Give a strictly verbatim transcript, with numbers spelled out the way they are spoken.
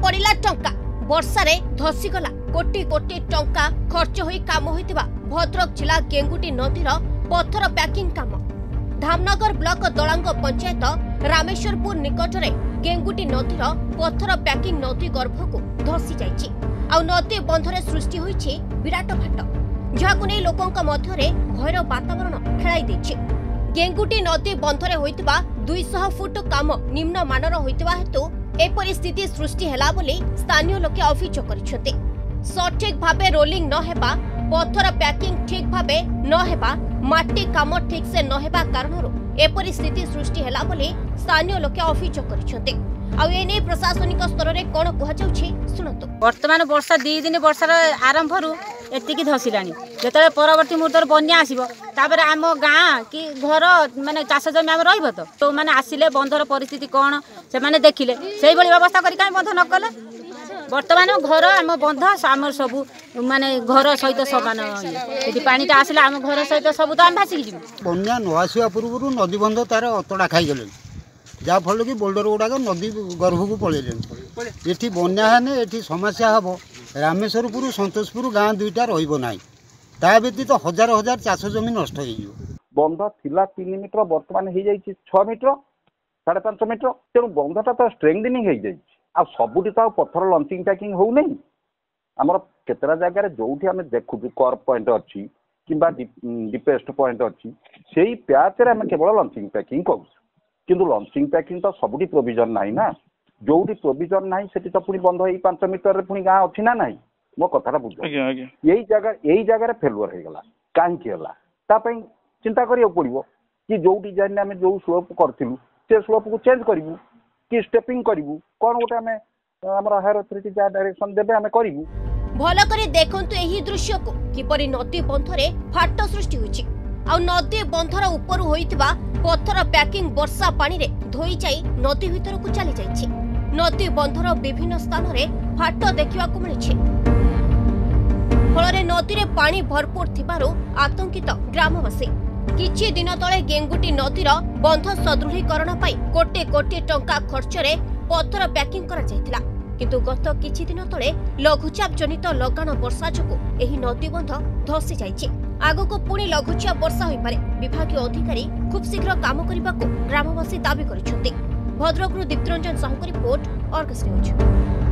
पड़िला टंका वर्षारे धसीगला कोटी कोटी टंका खर्च होई काम होइतिबा भद्रक जिला गेंगुटी नदीर पत्थर पैकिंग काम। धामनगर ब्लॉक दलांग पंचायत रामेश्वरपुर निकटरे गेंगुटी नदीर पत्थर पैकिंग नदी गर्भको धसी जाइछि। आ नदी बंधरे सृष्टि होइछि विराट भाट, जहाकु नै लोकंक मध्यरे भयर वातावरण खेलाई दैछि। गेंगुटी नदी बंधरे होइतिबा दुई सौ फुट काम निम्न मानर होइतिबा हेतु एपरि स्थिति सृष्टि हेला बोली स्थानीय लोके अभियोग करिसेंते। सठिक भाबे रोलिंग न हेबा, पत्थर पैकिंग ठीक भाबे न हेबा, माटी काम ठीक से न हेबा कारणरो एपरि स्थिति सृष्टि हेला बोली स्थानीय लोके अभियोग करिसेंते। आ एने प्रशासनिक स्तर रे कोन कहै जाउछि सुनतो। वर्तमान वर्षा दी दिन वर्षार आरंभरू एतिकी धसिलानी, जेतले परवर्ती मुहूर्त बन्या आसीबो तापर आम गाँ कि घर माने चाष जमी आम रहिबो तो तो माने आसिले बंधर परिस्थिति कोन से माने देखिले सेही भली व्यवस्था करी काई बंध न कले। वर्तमान घर आम बंध आम सबु माने घर सहित समान यदि पानी ता आसिले आम घर सहित सबु तो आम भासी जिवु। बन्या न आसीबा पूर्वरु नदी बंध तार अतडा खाई गेले, जा फल कि बोल्डर गुड़ाक नदी गर्भ को पलैले। ये बन्या हेने ये समस्या हम रामेश्वरपुर सतोषपुर गाँ दुईटा रहा ता व्यतीत हजार हजार चाष जमी नष्ट हो। बंध थिला तीन मीटर बर्तमान हो जाए छः मीटर साढ़े पांच मीटर, तेणु बंधटा तो स्ट्रेंथनिंग हो जाए। आ सबुठी तो पत्थर लंचिंग पैकिंग हो नहीं। आमर केतरा जगह जो आम देखु कर्व पॉइंट अच्छी कि डीपेस्ट पॉइंट अच्छी से प्याच रे आम केवल लंचिंग पैकिंग कर, किंतु लंचिंग पैकिंग तो सबुठी प्रोविजन नाई ना। जोटी प्रोविजन नाई सेठी तो पुणी बंध ही पांच मीटर पुणी गाँ अच्छी ना नाई। मो कथा बुझ यही जगह यही जगह फेलुअर हो गला कहीं चिंता करिया पड़ो कि जो डिजाइन आम जो स्लोप करूँ से स्लोप को चेंज करूँ कि स्टेपिंग करूँ कौन गोटे आम आम हायर अथॉरिटी जहाँ डायरेक्शन देवे आम करूँ। भल करे देखंतु एही दृश्य को किपरि नदी बंधरे फाट सृष्टि होइछि। आ नदी बंधर ऊपर होइतिबा पत्थर पैकिंग वर्षा पानी रे धोई जाई नदी भीतर को चली जाइछि। नदी बंधर विभिन्न स्थान रे फाट देखिबा को मिलिछि। फलरे नदी रे पानी भरपूर थिबारु आतंकित ग्रामवासी किछि दिन तळे गेंगुटी नदीर बंध सदृढीकरण पाई कोटे कोटी टंका खर्च रे पत्थर पैकिंग करा जायतिला, किंतु गत किछि दिन तळे लघुचाप जनित लगाण वर्षा जोगु एही नदी बंध धसी जाइछि। आगको पुणी लघुचाप वर्षा होई पारे। विभागीय अधिकारी खूब शीघ्र काम करबाको ग्रामवासी दाबी करिसेंते। भद्रकରୁ Diptaranjan Sahu report, Argus news.